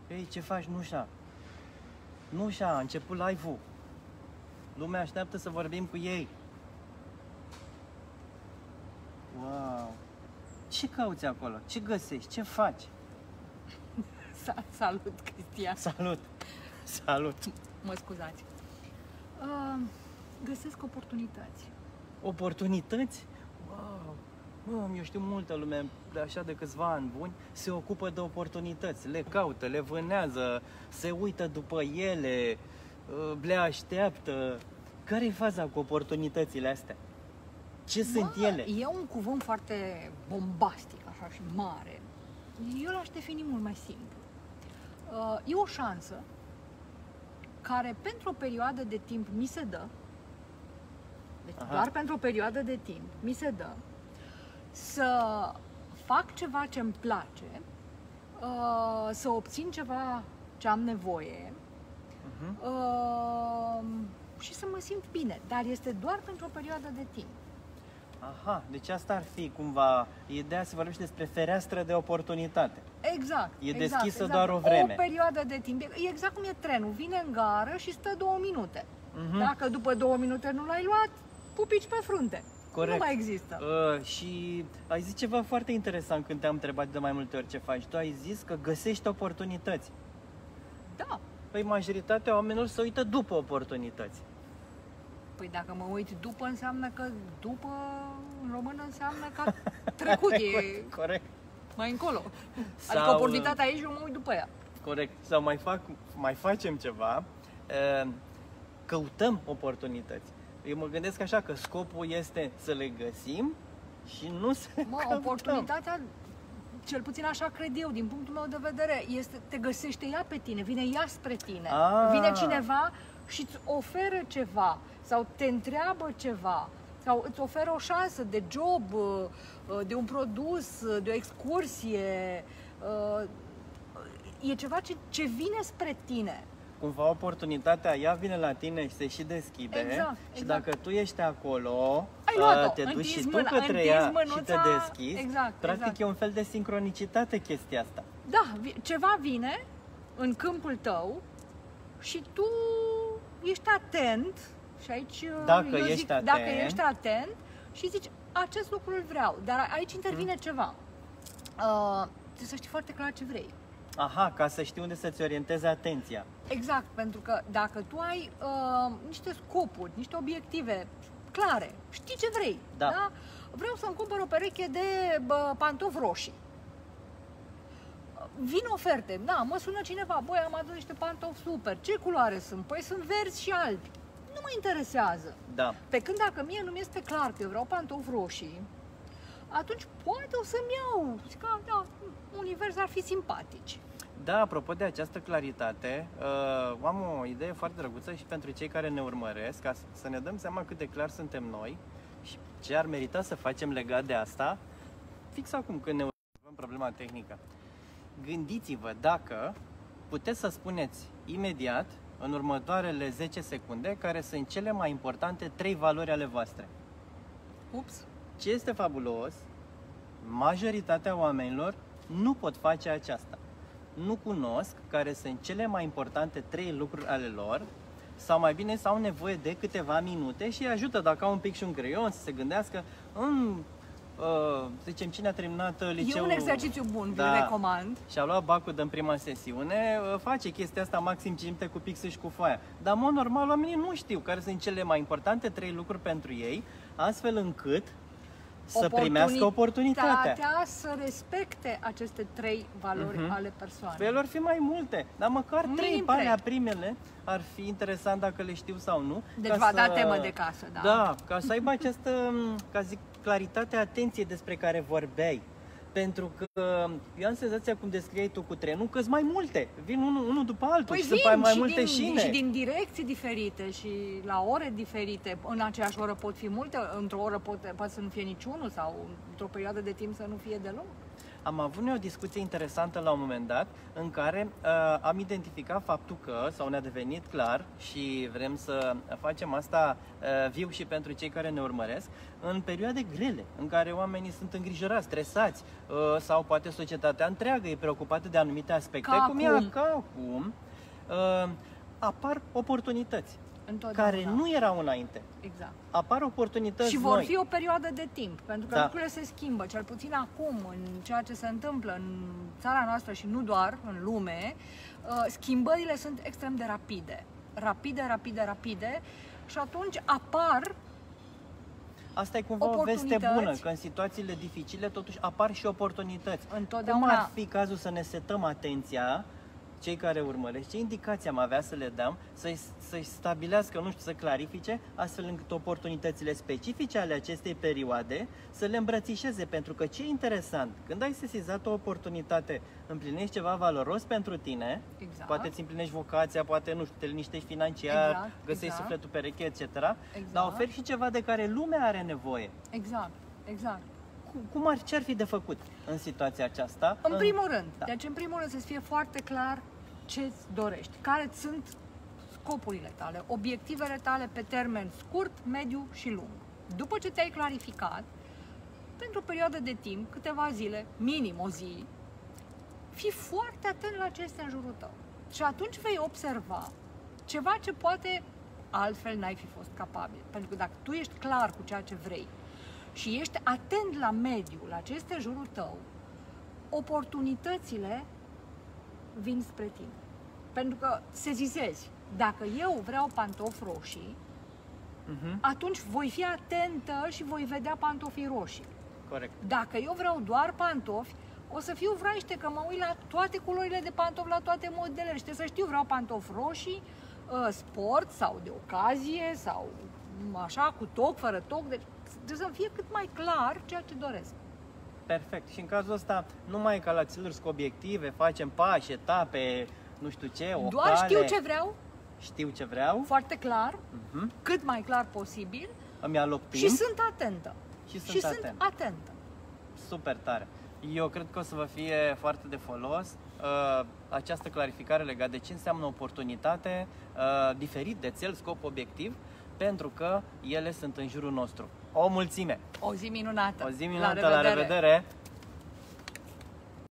Ei, ce faci, Nușa? Nușa, a început live-ul. Lumea așteaptă să vorbim cu ei. Wow! Ce cauți acolo? Ce găsești? Ce faci? Salut, Cristian. Salut! Salut! Mă scuzați. Găsesc oportunități. Oportunități? Wow! Mă, eu știu multă lume, de așa de câțiva ani buni, se ocupă de oportunități. Le caută, le vânează, se uită după ele, le așteaptă. Care e faza cu oportunitățile astea? Ce sunt ele? E un cuvânt foarte bombastic, așa, și mare. Eu l-aș defini mult mai simplu. E o șansă care pentru o perioadă de timp mi se dă, deci doar pentru o perioadă de timp mi se dă, să fac ceva ce îmi place, să obțin ceva ce am nevoie, și să mă simt bine. Dar este doar pentru o perioadă de timp. Aha, deci asta ar fi cumva ideea, se vorbește despre fereastră de oportunitate. Exact. E deschisă doar o vreme. O perioadă de timp. E exact cum e trenul. Vine în gară și stă 2 minute. Dacă după 2 minute nu l-ai luat, pupici pe frunte. Corect. Nu mai există. Și ai zis ceva foarte interesant când te-am întrebat de mai multe ori ce faci. Tu ai zis că găsești oportunități. Da. Păi majoritatea oamenilor se uită după oportunități. Păi dacă mă uit după, înseamnă că după, în română, înseamnă că trecut e Corect. mai încolo. Sau, adică oportunitatea aici, eu mă uit după ea. Corect. Sau mai facem ceva, căutăm oportunități. Eu mă gândesc așa că scopul este să le găsim și nu să le căutăm. Oportunitatea, cel puțin așa cred eu, din punctul meu de vedere, te găsește ea pe tine, vine ea spre tine. Vine cineva și îți oferă ceva sau te întreabă ceva sau îți oferă o șansă de job, de un produs, de o excursie. E ceva ce vine spre tine. Cumva oportunitatea ea vine la tine și se și deschide. Exact. Și dacă tu ești acolo, ai te duci și tu către ea și te deschizi. Exact, practic e un fel de sincronicitate chestia asta. Da, ceva vine în câmpul tău și tu ești atent. Și aici dacă ești atent și zici, acest lucru îl vreau. Dar aici intervine ceva. Trebuie să știi foarte clar ce vrei. Aha, ca să știi unde să-ți orientezi atenția. Exact, pentru că dacă tu ai niște scopuri, niște obiective clare, știi ce vrei. Da? Vreau să-mi cumpăr o pereche de pantofi roșii. Vin oferte, mă sună cineva, băi, am adus niște pantofi super, ce culoare sunt? Păi sunt verzi și albi. Nu mă interesează. Da. Pe când dacă mie nu mi-este clar că eu vreau pantofi roșii, atunci poate o să-mi iau. Zic că, univers ar fi simpatici. Da, apropo de această claritate, am o idee foarte drăguță și pentru cei care ne urmăresc, ca să ne dăm seama cât de clar suntem noi și ce ar merita să facem legat de asta, fix acum când ne urmăm problema tehnică. Gândiți-vă dacă puteți să spuneți imediat, în următoarele 10 secunde, care sunt cele mai importante 3 valori ale voastre. Ups! Ce este fabulos, majoritatea oamenilor nu pot face aceasta. Nu cunosc care sunt cele mai importante 3 lucruri ale lor, sau mai bine s-au nevoie de câteva minute și îi ajută dacă au un pic și un creion să se gândească zicem, cine a terminat liceul. E un exercițiu bun, vi-l recomand. Și a luat bacul în prima sesiune, face chestia asta maxim 5 minute cu pixul și cu foaia. Dar, în mod normal, oamenii nu știu care sunt cele mai importante 3 lucruri pentru ei, astfel încât să primească oportunitatea. Să respecte aceste 3 valori ale persoanei. Păi ar fi mai multe, dar măcar 3 alea primele ar fi interesant dacă le știu sau nu. Deci va da temă de casă, da? Da, ca să aibă această, claritatea atenției despre care vorbeai. Pentru că eu am senzația, cum descriei tu cu trenul, că sunt mai multe. Vin unul după altul și sunt mai multe șine. Și din direcții diferite și la ore diferite. În aceeași oră pot fi multe, într-o oră poate să nu fie niciunul sau într-o perioadă de timp să nu fie deloc. am avut noi o discuție interesantă la un moment dat în care am identificat faptul că, sau ne-a devenit clar și vrem să facem asta viu și pentru cei care ne urmăresc, în perioade grele, în care oamenii sunt îngrijorați, stresați sau poate societatea întreagă e preocupată de anumite aspecte, ca acum, apar oportunități care nu erau înainte. Exact. Apar oportunități și vor noi. fi o perioadă de timp, pentru că lucrurile se schimbă, cel puțin acum, în ceea ce se întâmplă în țara noastră și nu doar în lume, schimbările sunt extrem de rapide și atunci apar Asta e cumva o veste bună, că în situațiile dificile totuși apar și oportunități. Întotdeauna. Cum ar fi cazul să ne setăm atenția, cei care urmăresc, ce indicații am avea să le dăm, să-și stabilească, nu știu, să clarifice, astfel încât oportunitățile specifice ale acestei perioade să le îmbrățișeze, pentru că ce e interesant, când ai sesizat o oportunitate, împlinești ceva valoros pentru tine, poate îți împlinești vocația, poate, nu știu, te liniștești financiar, găsești sufletul pereche, etc., dar oferi și ceva de care lumea are nevoie. Exact. Ce ar fi de făcut în situația aceasta? În primul rând, deci în primul rând să-ți fie foarte clar ce îți dorești, care sunt scopurile tale, obiectivele tale pe termen scurt, mediu și lung. După ce te-ai clarificat, pentru o perioadă de timp, câteva zile, minim o zi, fii foarte atent la ce este în jurul tău. Și atunci vei observa ceva ce poate altfel n-ai fi fost capabil. Pentru că dacă tu ești clar cu ceea ce vrei și ești atent la mediu, la ce este în jurul tău, oportunitățile vin spre tine. Pentru că sezizezi, dacă eu vreau pantofi roșii, atunci voi fi atentă și voi vedea pantofii roșii. Corect. Dacă eu vreau doar pantofi, o să fiu vraiște că mă uit la toate culorile de pantofi, la toate modelele. Și trebuie să știu, vreau pantofi roșii, sport sau de ocazie sau așa, cu toc, fără toc. Deci trebuie să fie cât mai clar ceea ce doresc. Perfect. Și în cazul ăsta, nu mai e ca la țeluri cu obiective, facem pași, etape, nu știu ce, o doar cale. Știu ce vreau. Foarte clar, cât mai clar posibil. Îmi aloc timp. Și sunt atentă. Și sunt atentă. Super tare. Eu cred că o să vă fie foarte de folos această clarificare legată de ce înseamnă oportunitate, diferit de țel, scop, obiectiv, pentru că ele sunt în jurul nostru. O mulțime! O zi minunată! La revedere!